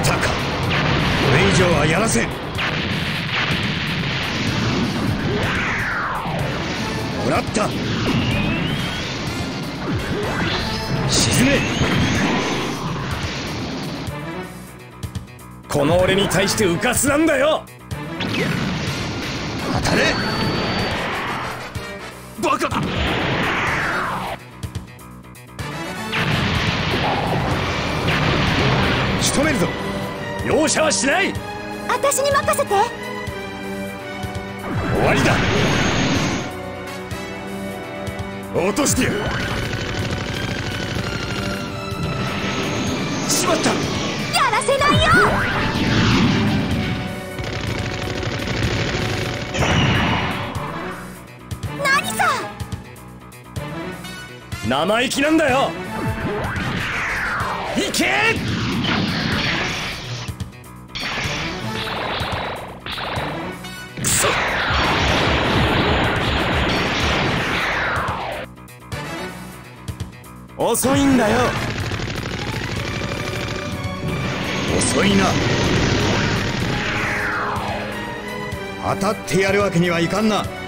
たか。これ以上はやらせん。もらった。沈め。この俺に対して浮かすなんだよ。当たれ。バカだ。仕留めるぞ。容赦はしない。 私に任せて。 終わりだ。落としてやる。しまった。 やらせないよ。何さ。 生意気なんだよ。行け。くそ。遅いんだよ。遅いな。当たってやるわけにはいかんな。